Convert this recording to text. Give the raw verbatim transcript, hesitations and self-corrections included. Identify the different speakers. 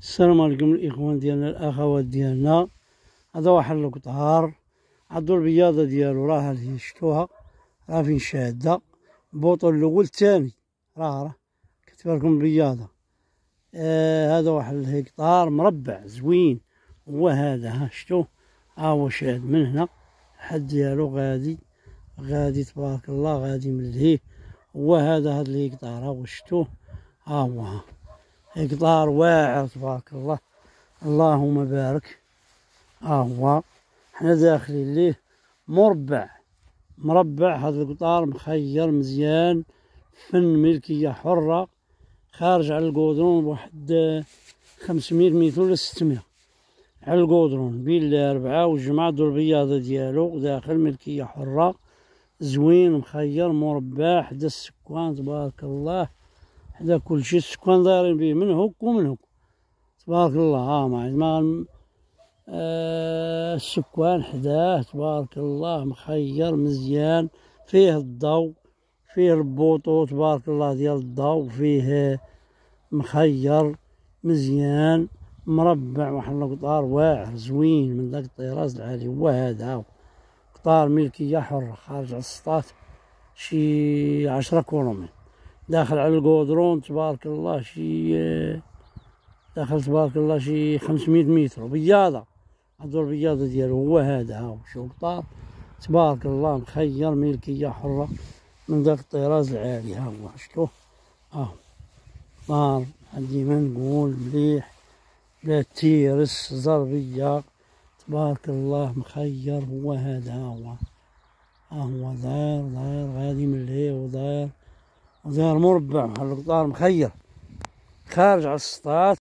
Speaker 1: السلام عليكم الإخوان ديالنا الأخوات ديالنا. هذا واحد القطار عندو البياضة ديالو راه هذه شفتوها راه فين شادة البوطون الأول الثاني راه راه كتبان لكم البياضة. آه هذا واحد الهكتار مربع زوين هو هذا، ها شفتوه ها هو شاد من هنا الحد ديالو غادي غادي تبارك الله غادي ملهيه. هو هذا هذا الهكتار ها هو شفتوه ها هو ها هكتار واعر تبارك الله اللهم بارك. ها هو حنا داخلين ليه مربع مربع. هذا القطار مخير مزيان فن ملكية حرة خارج على القودرون بواحد خمسمية متر ولا ستمية على القودرون بين الأربعة والجمعة دور البياضة ديالو داخل ملكية حرة زوين مخير مربع حدا السكان تبارك الله حدا كلشي السكان دايرين بيه من هوك ومن هوك تبارك الله. ها مع ما آه السكان حداه تبارك الله مخير مزيان فيه الضوء فيه البوطو تبارك الله ديال الضوء فيه مخير مزيان مربع واحد القطار واعر زوين من داك الطراز العالي. هو هذا هو قطار ملكية حرة خارج على السطات شي عشرة كيلومتر داخل على القودرون تبارك الله شي داخل تبارك الله شي خمسمية متر بياضة عندو البياضة ديالو. هو هذا هاو شو قطار تبارك الله مخير ملكية حرة من داك الطراز العالي. ها هو شفتوه ها قطار ديما نقول مليح لا تيرس زربية تبارك الله مخير. هو هذا ها هو ها هو داير داير غادي ملهيه وداير وداير مربع. هذا القطار مخير خارج على السطات